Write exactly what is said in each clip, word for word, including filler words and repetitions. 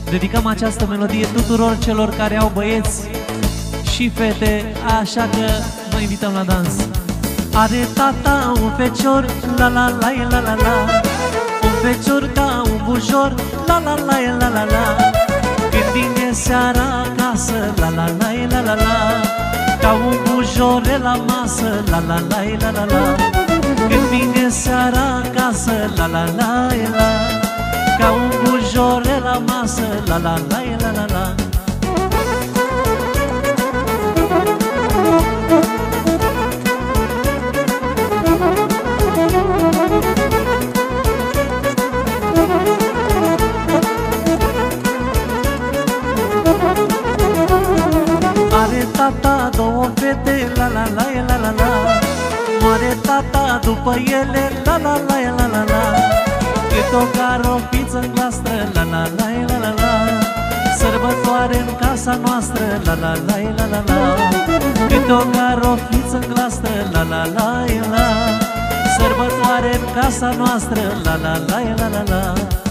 Dedicăm această melodie tuturor celor care au băieți și fete, așa că vă invităm la dans. Are tata un fecior, la la la la la la, un fecior ca un bujor, la la la la la la. Când vine seara acasă, la la la la la la, ca un bujor la masă, la la la la la la. Când vine seara acasă, la la la la, ca un bujor la masă, la la la la la la. Are tata două fete, la la la la la la, moare tata după ele, la la la la la la. Cât o carofiță în glastră, la la la la la la, sărbătoare în casa noastră, la la la la la la. Cât o carofiță în glastră, la la la la, sărbătoare în casa noastră, la la la la la la.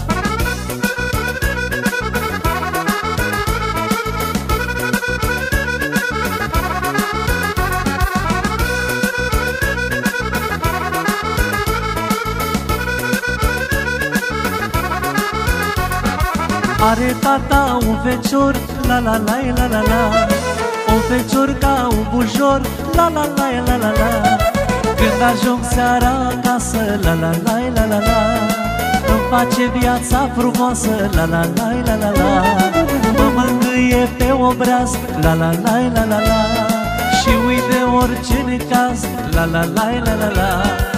Are tata un fecior, la la la la la la, un fecior ca un bujor, la la la la la la. Când ajung seara acasă, la la la la la la, îmi face viața frumoasă, la la la la la la. Mă mângâie pe obraz, la la la la la la, și uite orice necaz, la la la la la la.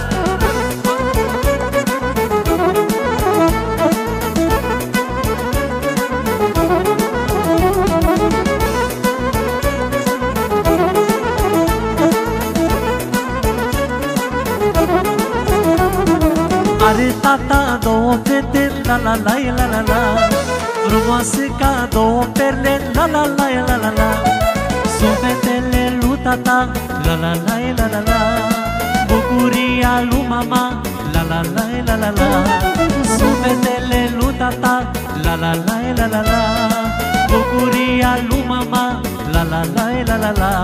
Are tata două fete, la la la la la la, frumoase ca două perle, la la la la la la. Sunt fetele lui tata, la la la la la la, bucuria lui mama, la la la la la la. Sunt fetele lui tata, la la la la la la, bucuria lui mama, la la la la la la.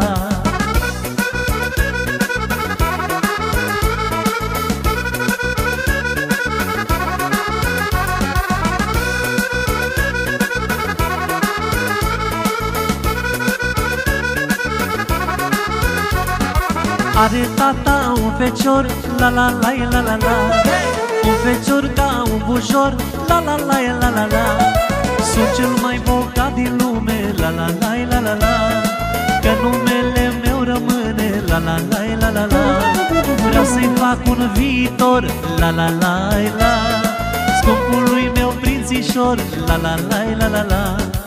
Are tata un fecior, la la la la la la, un fecior ca un bujor, la la la la la la. Sunt cel mai bogat din lume, la la la la la la, că numele meu rămâne, la la la la la la. Vreau să-i fac un viitor, la la la la, scumpului meu prințișor, la la la la la la.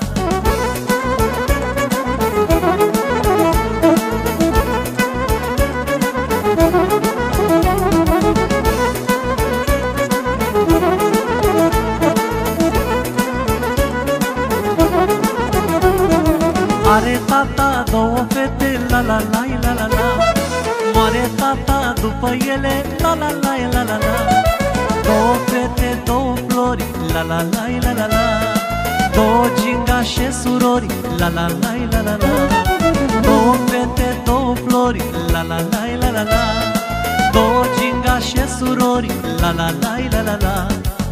Are tata două fete, la la la la la la, moare tata după ele, la la la la la la. Două fete, două flori, la la la la la la, două gingașe surori, la la la la la la. Două fete, două flori, la la la la la la, două gingașe surori, la la la la la la.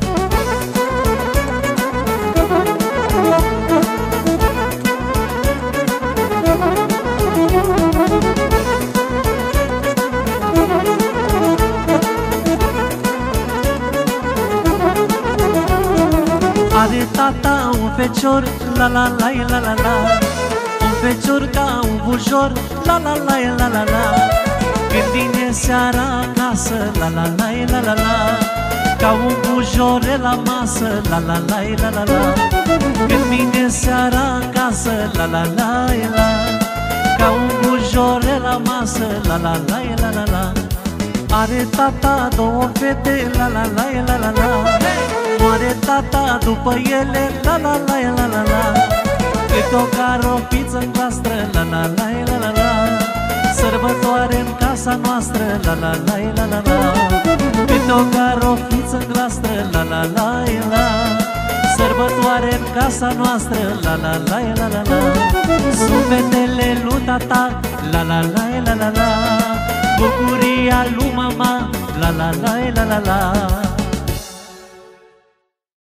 Are tata un fecior, la la la la la la, un fecior ca un bujor, la la la la la la. Când vine seara acasă, la la la la la la, ca un bujor la masă, la la la la la la. Când vine seara acasă, la la la la, ca un bujor la masă, la la la la la la. Are tata două fete, la la la la la la, moare tata după ele, la la la la la la. Cât o carofiță în glastră, la la la la la la, sărbătoare în casa noastră, la la la la la la. Cât o carofiță în glastră, la la la la, sărbătoare soare în casa noastră, la la la la la la. Sufletele lui tata, la la la la la la. Bucuria lui mama, la la la la la la.